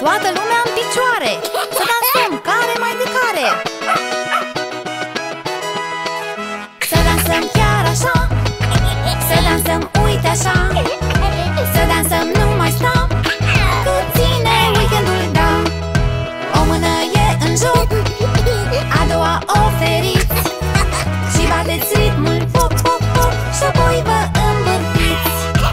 Toată lumea în picioare, să dansăm care mai de care. Să dansăm chiar așa, să dansăm uite așa, să dansăm nu mai stăm, cât ține weekendul, da. O mână e în joc, a doua oferiți și bateți ritmul pop, pop, pop și apoi vă învârtiți.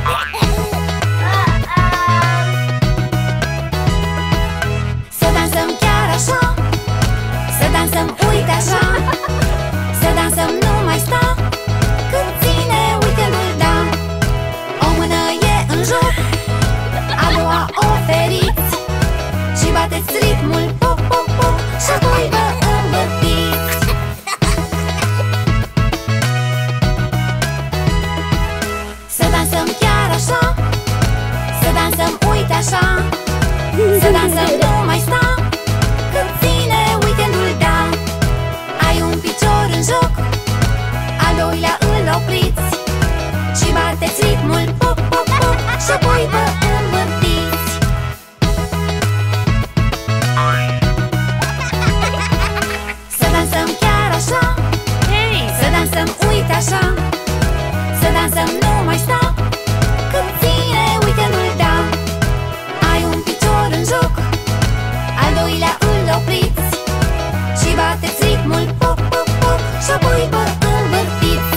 Să dansăm chiar așa, să dansăm uite așa, să dansăm nu mai sta, cât ține weekendul, da. O mână e în joc, a doua oferiți și bateți ritmul pop, pop, pop și apoi vă învârtiți. Să dansăm chiar așa, să dansăm uite așa, să dansăm nu mai sta, cât ține weekendul, da. Ai un picior în joc, al doilea îl opriți și bateți ritmul pop, pop, pop și apoi vă învârtiți. Să dansăm chiar așa, să dansăm uite așa, să dansăm nu mai sta, cât ține weekendul, da. Ai un picior în joc, al doilea îl opriți și bateți ritmul pop, pop, pop și apoi vă învârtiți.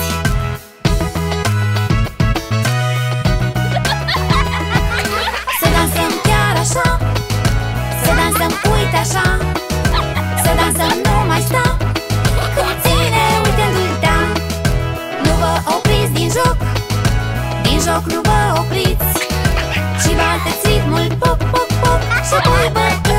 Să dansăm chiar așa, să dansăm uite așa, să dansăm nu mai sta, cât ține weekendul, da. Nu vă opriți din joc, din joc nu vă opriți și bateți ritmul pop, pop, pop și apoi vă